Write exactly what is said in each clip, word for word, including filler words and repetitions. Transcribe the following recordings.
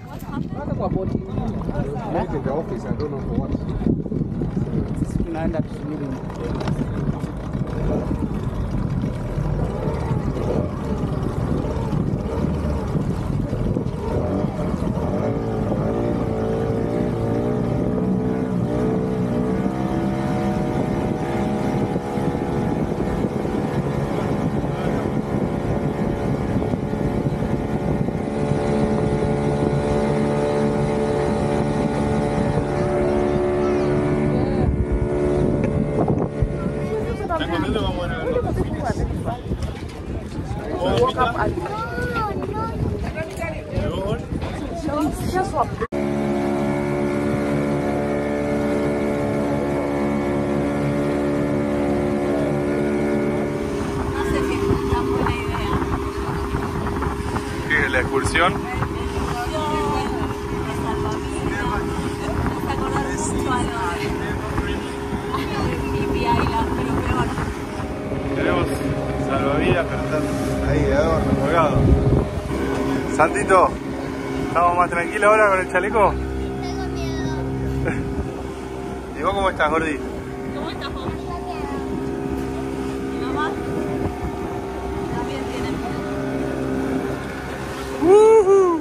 ¿Qué? ¿La excursión? Tenemos salvavidas, pero están ahí de adorno, colgados. Santito, ¿estamos más tranquilos ahora con el chaleco? Tengo miedo. ¿Y vos cómo estás, Gordi? ¿Cómo estás, vos? ¿Mi mamá? También tiene miedo. ¡Woohoo!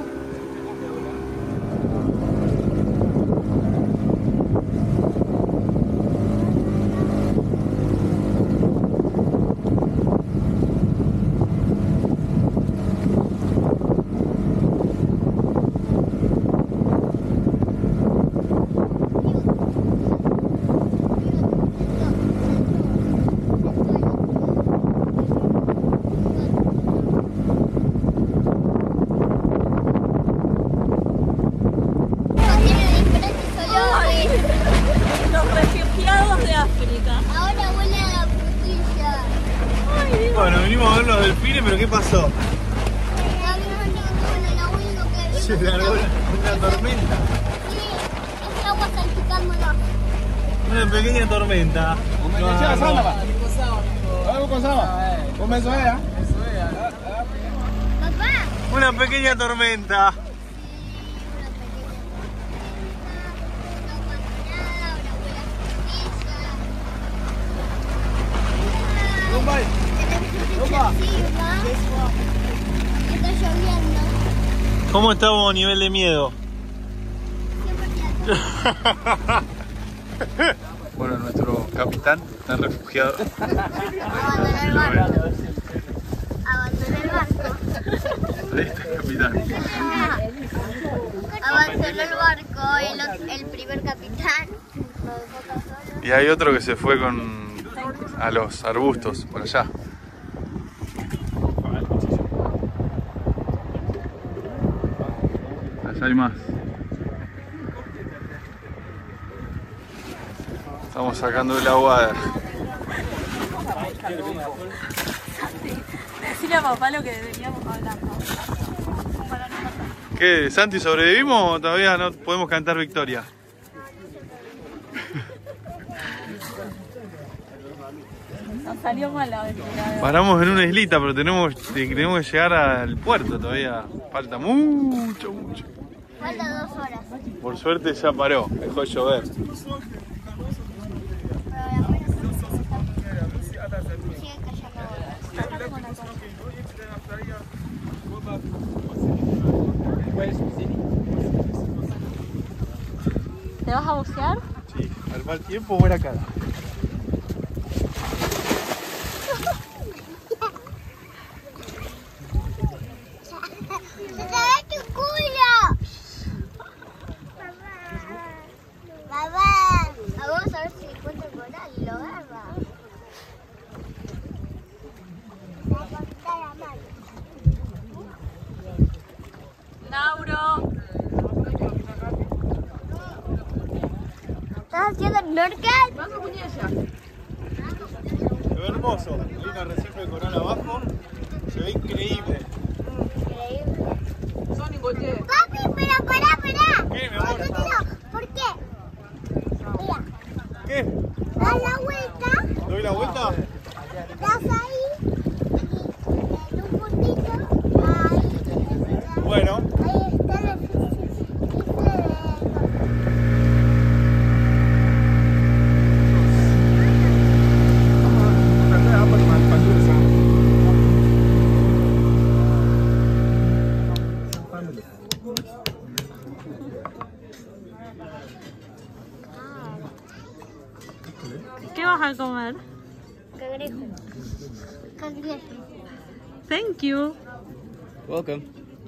Bueno, venimos a ver los delfines, pero ¿qué pasó? Se largó una tormenta. Sí, es agua salpicándonos. Una pequeña tormenta. Papá. Una pequeña tormenta. Está lloviendo. ¿Cómo estamos a nivel de miedo? Bueno, nuestro capitán está refugiado. Abandonó el barco. Abandonó el barco. Ahí está el capitán. Abandonó el barco, el, el primer capitán. Y hay otro que se fue con a los arbustos por allá. Allá hay más. Estamos sacando el agua. Decirle a papá lo que deberíamos hablar. ¿Qué? ¿Santi, sobrevivimos o todavía no podemos cantar victoria? Nos salió mal la aventura. Paramos en una islita, pero tenemos, tenemos que llegar al puerto todavía. Falta mucho, mucho. Falta dos horas. Por suerte ya paró, dejó de llover. ¿Te vas a bucear? Sí, al mal tiempo, buena cara. Lauro. ¿Estás haciendo snorkel? Vamos a Puñalla. Se ve hermoso. Hay una arrecife de coral abajo. Se ve increíble. Increíble. Son Goye. Papi, pero pará, pará. ¿Qué, mi amor? ¿Por qué? Mira, ¿Qué? das la vuelta, ¿Doy la vuelta? das ahí, y en un puntito, ahí, Bueno. ahí está el edificio. vas a comer? Cangrejo. Cangrejo. Thank you. Welcome.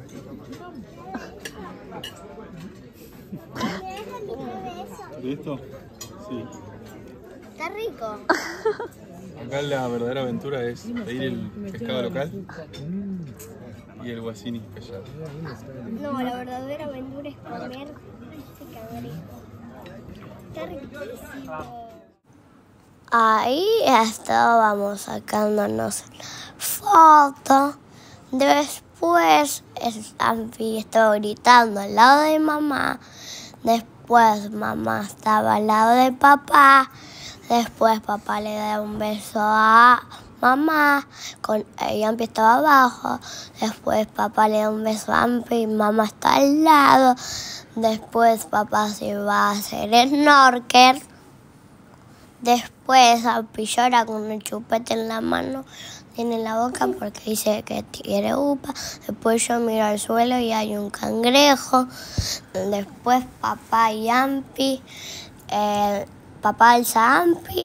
¿Listo? Sí. Está rico. Acá la verdadera aventura es pedir el pescado local y el guasini especial. No, la verdadera aventura es comer ese cangrejo. Está riquísimo. Ahí estábamos sacándonos fotos. Después el Zampi estaba gritando al lado de mamá. Después mamá estaba al lado de papá. Después papá le da un beso a mamá. Con Zampi estaba abajo. Después papá le da un beso a Zampi y mamá está al lado. Después papá se va a hacer snorkel. Después Zampi llora con el chupete en la mano, tiene la boca porque dice que quiere upa. Después yo miro al suelo y hay un cangrejo. Después papá y Zampi, eh, papá alza a Zampi